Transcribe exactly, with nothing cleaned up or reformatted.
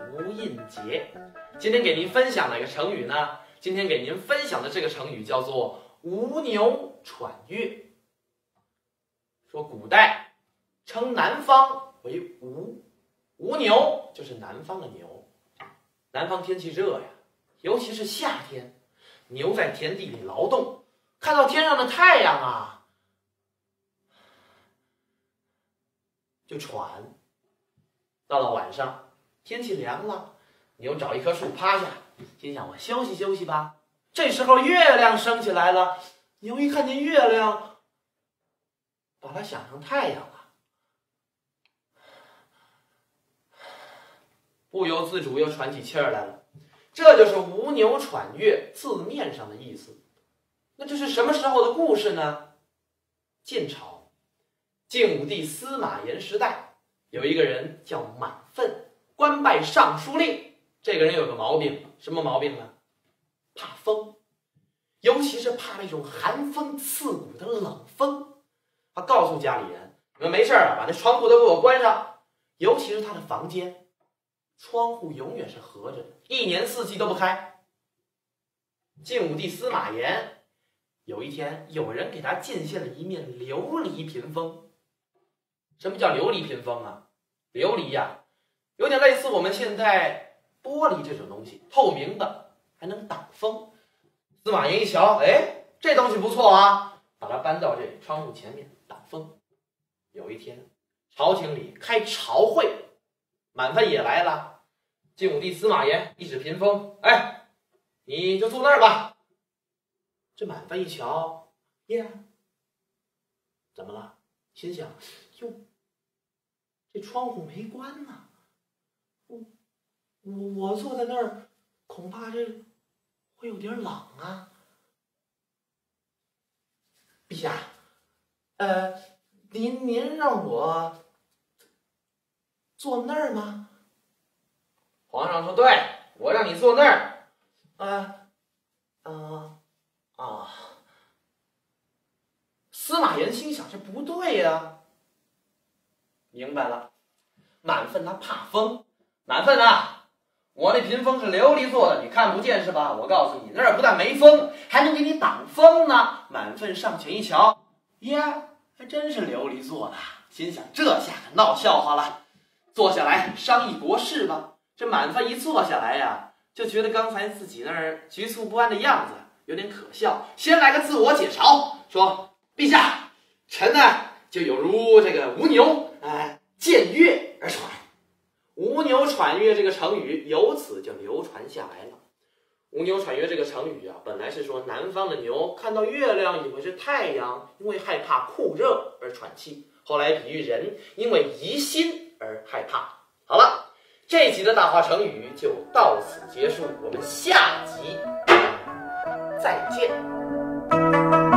无印节。今天给您分享哪个成语呢？今天给您分享的这个成语叫做吴牛喘月。说古代称南方为吴，吴牛就是南方的牛。南方天气热呀，尤其是夏天，牛在田地里劳动，看到天上的太阳啊，就喘。到了晚上，天气凉了，牛找一棵树趴下，心想我休息休息吧。这时候月亮升起来了，牛一看见月亮，把它想成太阳了，不由自主又喘起气儿来了。这就是吴牛喘月字面上的意思。那这是什么时候的故事呢？晋朝晋武帝司马炎时代，有一个人叫满分，官拜尚书令。这个人有个毛病，什么毛病呢？怕风，尤其是怕那种寒风刺骨的冷风。他告诉家里人，你们没事了，把那窗户都给我关上，尤其是他的房间，窗户永远是合着的，一年四季都不开。晋武帝司马炎有一天，有人给他进献了一面琉璃屏风。什么叫琉璃屏风啊？琉璃呀、啊，有点类似我们现在玻璃这种东西，透明的，还能挡风。司马炎一瞧，哎，这东西不错啊，把它搬到这窗户前面挡风。有一天，朝廷里开朝会，满分也来了。晋武帝司马炎一指屏风，哎，你就坐那儿吧。这满分一瞧，耶，怎么了？心想，哟，这窗户没关呢，我我我坐在那儿，恐怕这会有点冷啊。陛下，呃，您您让我坐那儿吗？皇上说：“对，我让你坐那儿。”啊，啊，啊！司马炎心想：这不对呀、啊。明白了，满分他怕风。满分啊，我那屏风是琉璃做的，你看不见是吧？我告诉你，那儿不但没风，还能给你挡风呢。满分上前一瞧，呀，还真是琉璃做的。心想：这下可闹笑话了。坐下来商议国事吧。这满分一坐下来呀，就觉得刚才自己那儿局促不安的样子有点可笑。先来个自我解嘲，说：“陛下，臣呢就有如这个吴牛，哎，见月而喘。”吴牛喘月这个成语由此就流传下来了。吴牛喘月这个成语啊，本来是说南方的牛看到月亮以为是太阳，因为害怕酷热而喘气。后来比喻人因为疑心而害怕。好了，这集的大话成语就到此结束，我们下集再见。